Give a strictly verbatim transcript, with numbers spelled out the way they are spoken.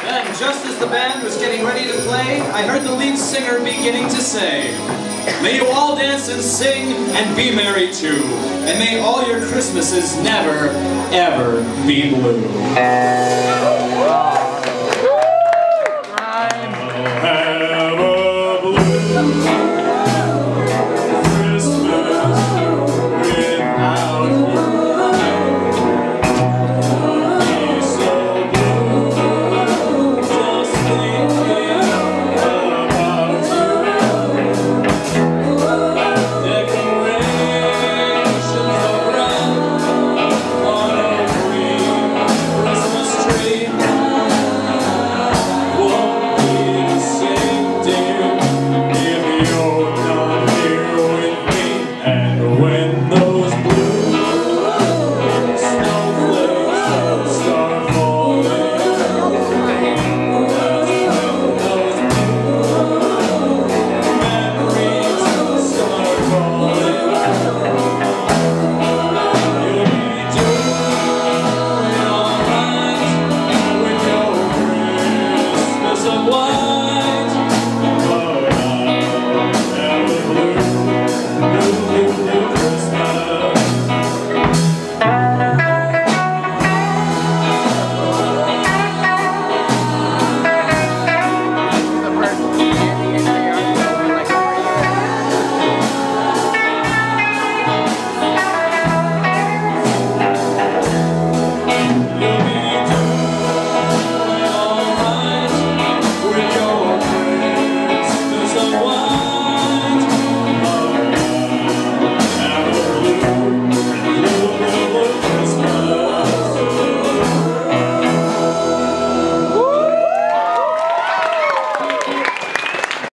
And just as the band was getting ready to play, I heard the lead singer beginning to say, "May you all dance and sing and be merry too, and may all your Christmases never, ever be blue."